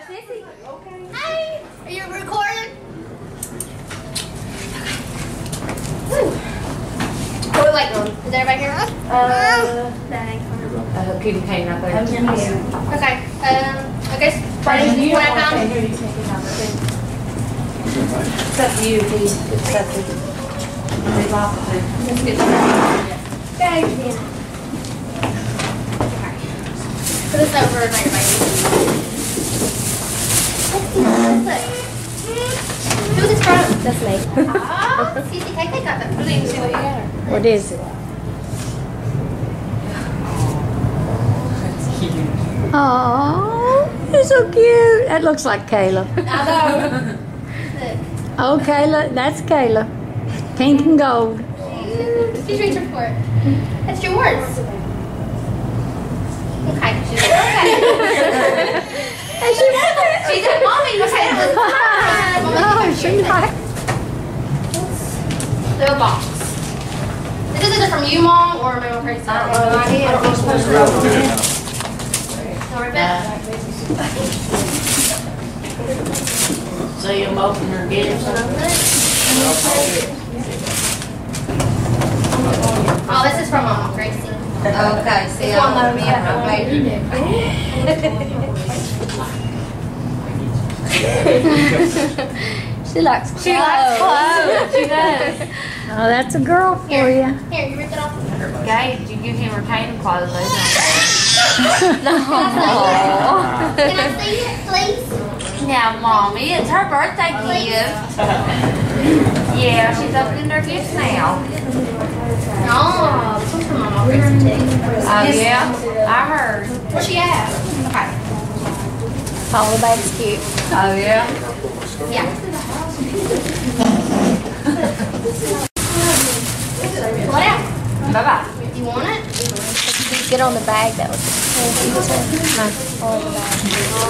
Sissy. Okay. Hey, are you recording? Okay. What are we waiting on? Is everybody here? Cutie cane out there. Okay. I guess Brian, you want to come? It's up to you, Pete. It's up to you. There's lots of things. Let's get Okay. put this over and everybody. Who's this from? That's me. Oh, CCKK got that. Let me see what you got her. What is it? That's cute. Oh, you're so cute. That looks like Kayla. I know. Oh, Kayla, that's Kayla. Pink and gold. She's reaching for it. That's yours. Okay. She's like, okay. And she wants it. She said, Mommy, you said it was mine. Oh, she likes The box. Is this either from you, Mom, or Mama Tracy? I don't know. I don't know. Supposed to rip it. So you open her gifts up? Oh, this is from Mama Tracy. Okay, see, I want me and my baby. She likes clothes. She likes clothes. She does. Oh, that's a girl for you. Here, you ripped it off. Okay, did you give him retaining clothes? Can I see it, please? Now, Mommy, it's her birthday gift. Yeah, she's opening her gifts now. Oh, this one's from Mama Tracy, too. Oh, yeah? I heard. Where's she at? Okay. Oh, the bag's cute. Oh, yeah? Yeah. Pull it out. Bye-bye. You want it? Get on the bag. That was no, on the bag.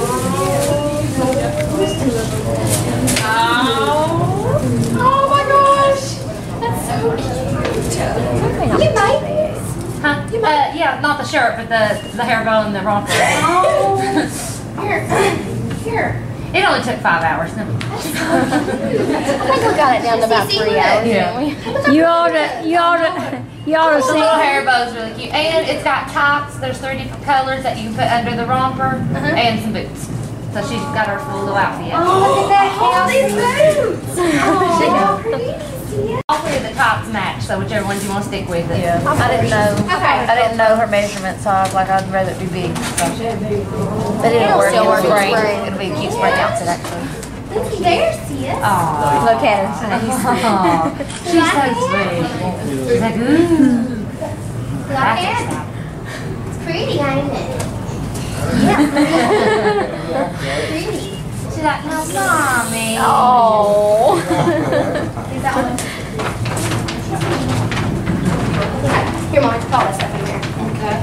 Oh my gosh. That's so cute. You made this? Huh? Yeah, not the shirt, but the hair bow and the romper. Oh. Here. It only took 5 hours. I think we got it down to about 3 hours, didn't we? You ought to The little see. hair bow is really cute. And it's got tops. There's 3 different colors that you can put under the romper and some boots. So she's got her full little outfit. Oh, look at that. All these boots. Oh, pretty. All 3 of the tops match, so whichever ones you want to stick with. Yeah, I didn't know. Okay. I didn't know her measurement, so I was like, I'd rather it be big. But it'll work. still work It'll be great. great. It'll be a cute spring outfit, actually. Looky there, sis. Aww. Look at her face. She's so sweet. She's like, ooh. Like it? It's pretty, ain't it? Yeah. Pretty. She's like, no, Mommy. Oh. Here's that one. Okay. Here, Mom, put all this stuff in there. Okay.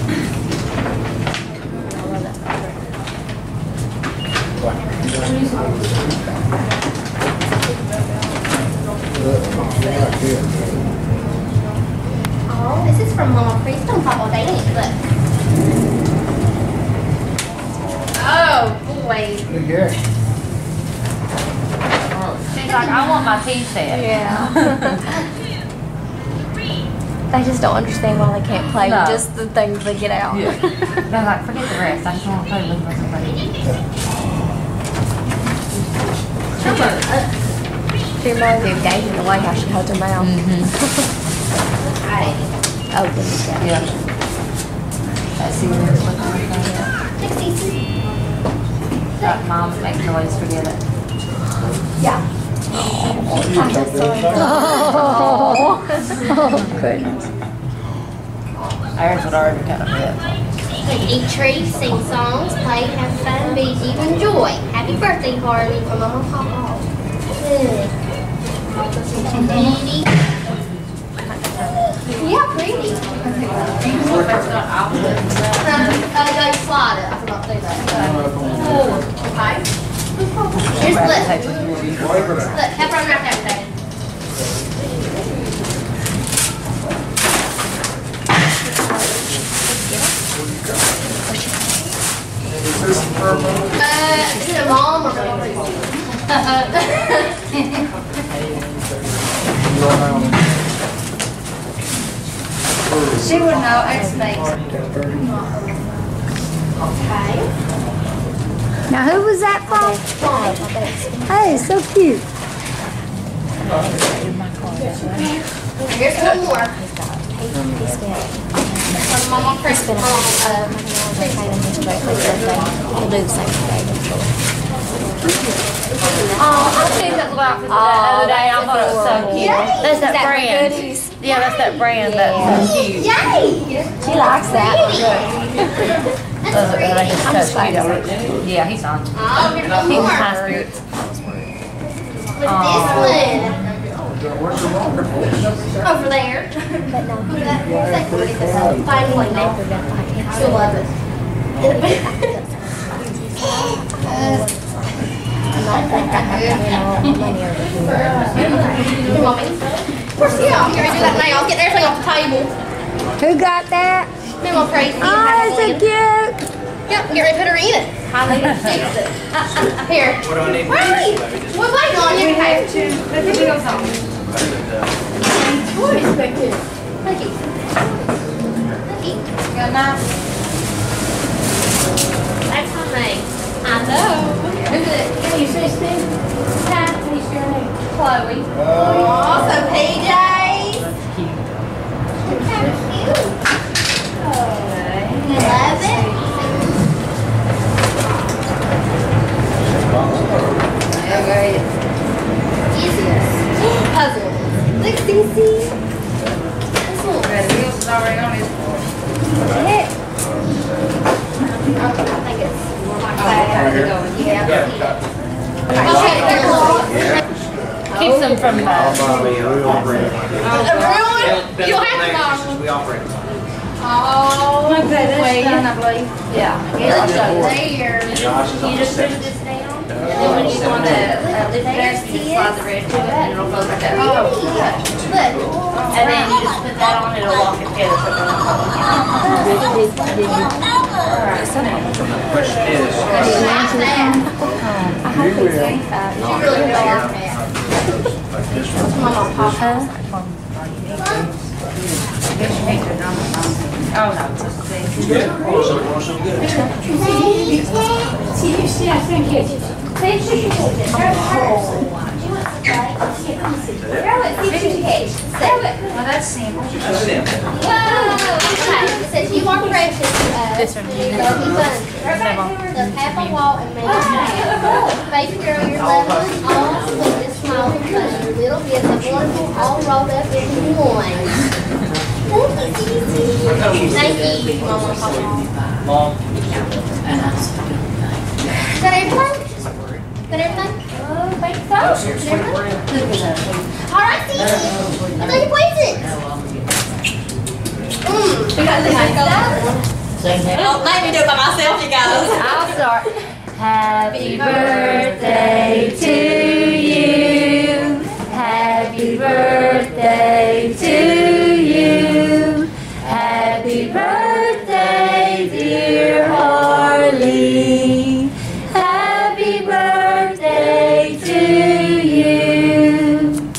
Oh, this is from Mama Priest on Papa Danny. Look. Oh, boy. She's like, I want my tea set. Yeah. They just don't understand why they can't play No. with just the things they get out. Yeah. They're like, forget the rest. I just want to play with somebody. She reminds me of Daisy the way how she holds her mouth. Open the gap. Yeah. I see this one. That mom make noise, forget it. Yeah. Oh, goodness. Ours would already kind of fit. Eat trees, sing songs, play, have fun, be even joy. Happy birthday, Harley, from Mama and Papa. Daddy. Yeah, pretty. Like slide it. I forgot to do that. Okay. Here's Flip. Look, pepper on wrapped everything. mom or She would know. It's fake. Okay. Now, who was that from? Hey, so cute. Here's one more. Mama Chris. We'll do the same today. Oh, I think that's what I was the other day. I thought it was so cute. That's that brand. Yeah, that's that brand. That's so cute. Yay! She likes that. Yeah, he's on. Oh, here's one He's more. high spirits. With this one. Over there. But no, Fine one. Still love it. Mommy. Of course, yeah, I'm gonna do that now. I'll get everything off the table. who got that? Memo crazy. Oh, that's so cute. Yep, get ready to put her in it. Here. What do I need? Riley, we're waiting on you. Okay. What is back here? Thank you. Thank you. Got a knife? That's my name. I know. Who's it? Can you say Steve? Who's your name? Chloe. Oh, so PJ. How cute. You love it? Okay. Puzzle. Look, Cece. Puzzle. The wheels is already on his. What the heck? I think it's more like that. Yeah. Keeps them from A real one? You don't have to buy one. We operate. Oh, Okay, that's done, I believe. Yeah. it's there. Josh is on You the just push second. this down, and then when you want to lift it there, you just slide the red to it, and it'll go like that. Look. And then you just put that on, it'll lock it together. So it won't fall apart. The question is, She really does. like this one. Mama, Papa. Oh, no, it's just Good. Oh, so good. Well, that's simple. That's it. It says you are precious. This one. Love you fun. Look, half a wall and make it. Baby girl, you're lovely. All sweetness, smile, and fun. Your little bits of wonderful, all rolled up into one. Thank you, Cece. Thank you, Mama, Papa. Mom. Is that everything? Is that everything? I think so. Is that everything? All right, Cece. Let's take your places. You got this one. Don't make me do it by myself, you guys. I'll start. Happy birthday to you. Happy birthday to you. Happy birthday, dear Harley. Happy birthday to you.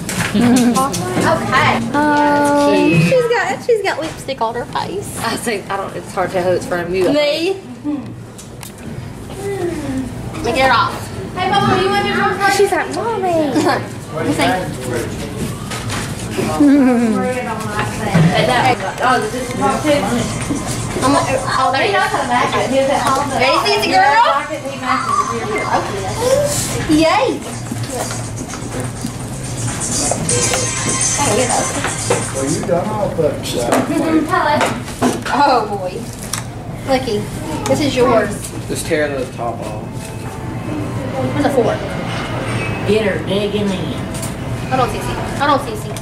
Okay. Oh, She's got lipstick on her face. I think I don't. It's hard to tell who it's from you. Me. Let me get it off. Hey, Mama, you want your first? she's like, Mommy. Let me see. Oh, there you go. Ready, Cece girl? Yay. Well, you done all but Oh boy. Looky, this is yours. Just tear the top off. Where's the fork? Get her digging in. Hold on, Cece. Hold on, Cece.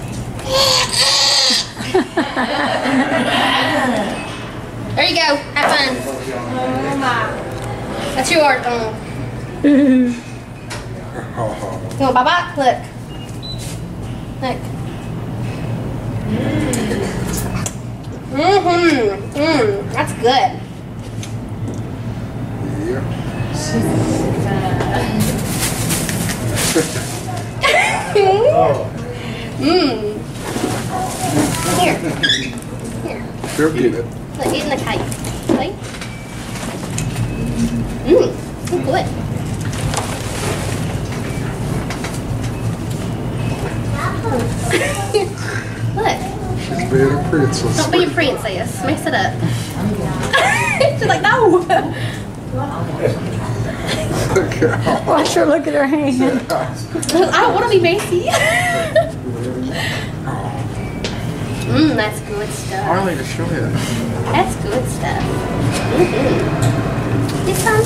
There you go. Have fun. Oh my. That's yours. You want bye-bye? Look. Look. That's good. yeah. Here. Here. She'll get it. Look, eating the cake. See? Mmm. Good. Look. She's being a princess. Don't be a princess. Mess it up. She's like, no. Watch her look at her hand. I don't want to be messy. Mmm, that's good stuff. Harley, to show you. That's good stuff. Mm-hmm. This one?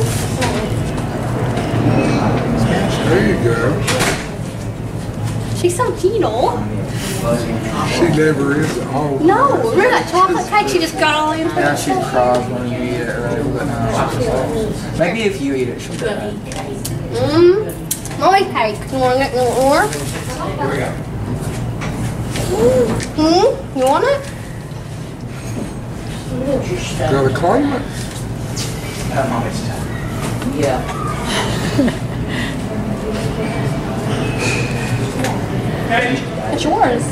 There you go. She's so penal. She never is at home. No, remember that chocolate cake? She just got all into Yeah, it. she cries when you eat it, right? But no. Maybe if you eat it, she'll get it. Mmm. Mommy cake. You want to get more? Here we go. Hmm? You want it? Gotta claim it. Mommy's time. Yeah. It's yours.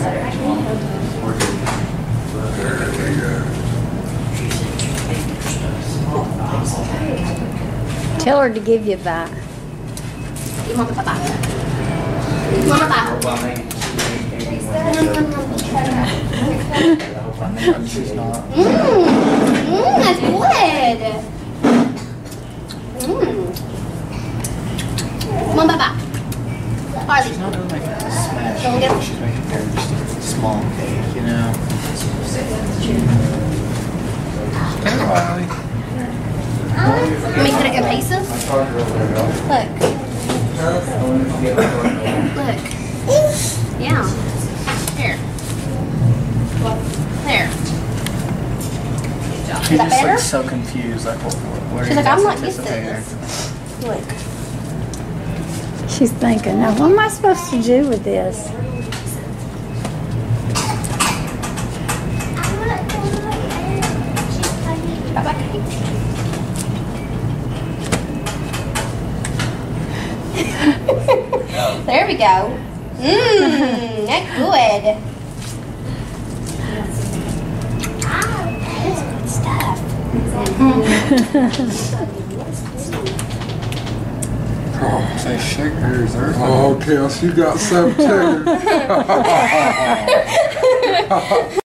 Tell her to give you that. You want the papa? You want the papa? She's not. That's good. Come on, papa. Harley. She's not really making a smash. Don't get it. She's making very small cake, you know. Harley. Let me cut it in pieces. Look. Look. Yeah. Here. There. She Is that just better? looks so confused, like where She's like, I'm not used to this. Look. She's thinking, now what am I supposed to do with this? Papa cake. There we go. Mmm, that's good. That's good stuff. Say sugar. Oh, Kels, you got some too.